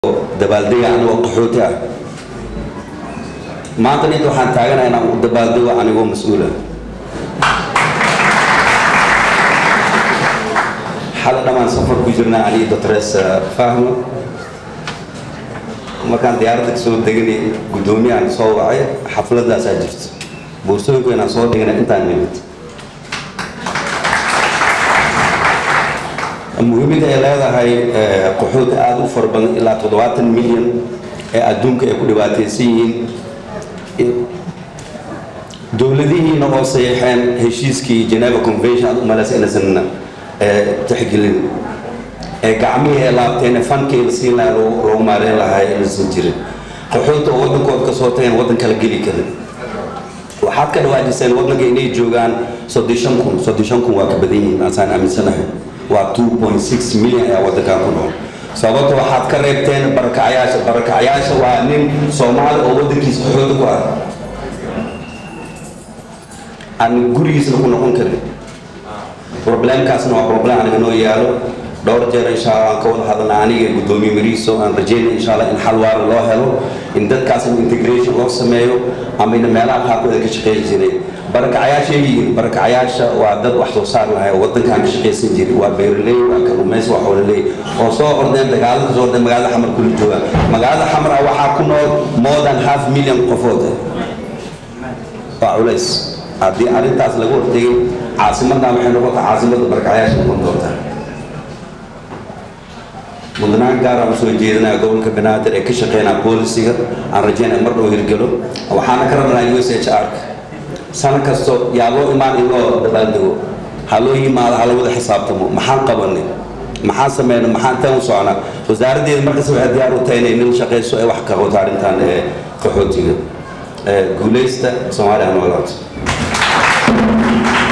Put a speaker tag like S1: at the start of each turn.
S1: dabaaldega anigoo qaxooti ah maanta nid waxaan taaganahay inaan u dabaaldego anigoo mas'uul ah xal dhamaan safar ku jirnaa ani doctores fahmo markaan diyaaradda soo deganay gudoomiyahan soo wacay xafladdaas ay jirto boorsooyinka inaan soo dhignay intaan nimid muhiimada ay leedahay qaxooti aad u farbadan ilaa 70 milyan ee adduunka ay ku dhibaataysan yihiin dawladihiina oo saxiixeen heshiiskii Geneva Convention u malaysa inaysan tixgelin ee gacmihii ay laabteen fankii la siin lahaa loo maareyn lahaa inaysan jirin qaxooti oo waddankooda ka soo tageen waddan kala geli karin waxaad ka dhawaajiseen waddanka inay joogaan 35,000 waa ka badan yihiin asaan aaminsanahay waa 2.6 milyan ee waddanka ku nool sababtoo waxaad ka reebteen barakacayaasha waa nin Soomaali oo waddankiisa qaxooti ku ah aan gurigiisa ku noqon karin problemkaasna waa problem aniga noo yaalo dhowr jeer insha Allah ka wada hadalna aniga gudoomiye Mariso aan rajeynaa insha Allah in xal waara loo helo in dadkaas integration loo sameeyo ama in meelaha qaarkood ka shaqeyn jiray barakacayaasha waa dad wax soo saar lahayd waddankan ka shaqeysan jiray waa beeraley waa kalluumaysi waa xoololey oo soo ordeen dagaalada ka soo ordeen magaalada Xamar ku jooga magaalada Xamar waxaa ku nool more than 5 million qofood waa culays haddii arrintaas lagu hortagay caasimadna waxay noqotaa caasimadda barakacayaasha noqon doonta mudnaan gaar ah soo jeedinaa gobolka Banaadir ee ka shaqeynaa boolisiga aan rajeynaa mar dhow hirgalo waxaana ka rabnaa USHR sana kasto yaabo imaan in loo dabaaldego haloo yimaado hala wada xisaabtamo maxaan qabanay maxaan sameeynaa maxaan tan u soconaa wasaaraddeeda markaas waxay diyaar u tahay inay nin shaqeyso ay wax ka qabto arrintan qaxootiga guuleysta Soomaaliya noolaad